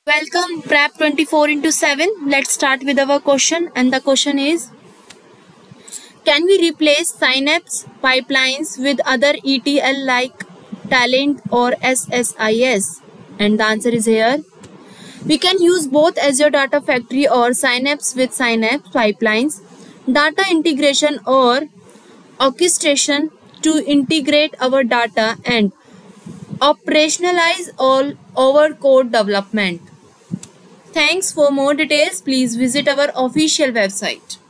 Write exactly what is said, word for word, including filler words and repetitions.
Welcome Prep twenty-four into seven. Let's start with our question, and the question is, can we replace Synapse pipelines with other E T L like talend or S S I S? And the answer is here. We can use both Azure Data Factory or Synapse with Synapse pipelines, data integration or orchestration to integrate our data and operationalize all our code development. Thanks. For more details, please visit our official website.